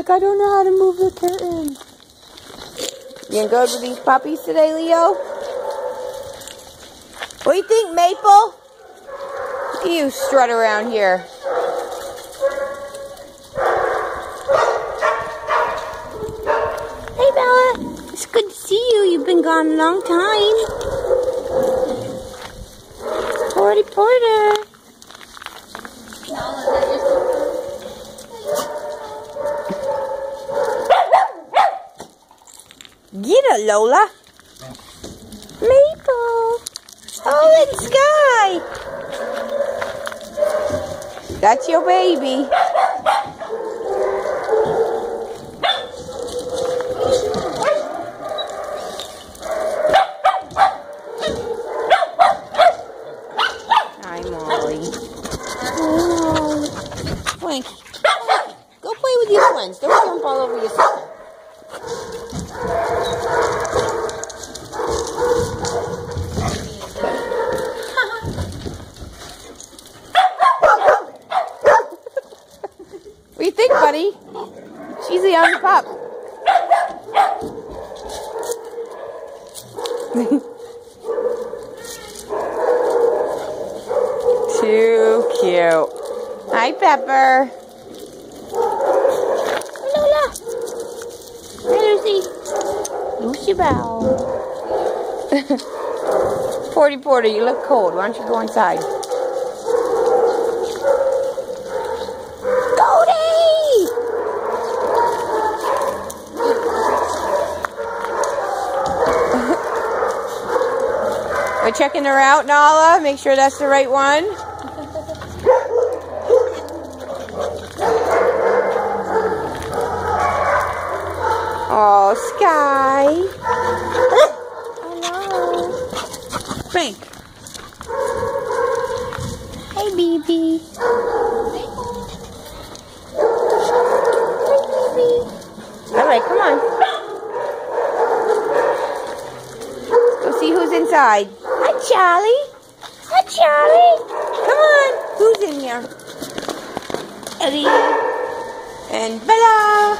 like, I don't know how to move the curtain. You gonna go to these puppies today, Leo? What do you think, Maple? Look at you strut around here. Hey, Bella. It's good to see you. You've been gone a long time. Porter. Get it, Lola. Maple. Oh, it's Sky. That's your baby. Hi, Molly. Oh, Frankie. Go play with your friends. Don't jump all over yourself. What do you think, buddy? She's a young pup. Too cute. Hi, Pepper. Lola. Hi, Lucy. Lucy Bell. Porter, you look cold. Why don't you go inside? We're checking her out, Nala. Make sure that's the right one. Oh, Sky. Hello. Frank. Hey, baby. Hey, baby. All right, come on. Let's go see who's inside. Hi, Charlie. Hi, Charlie. Come on. Who's in here? Ellie. And Bella.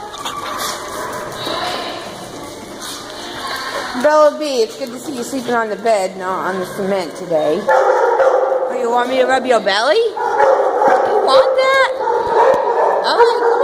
Bella B, it's good to see you sleeping on the bed, not on the cement today. Oh, you want me to rub your belly? You want that? Okay.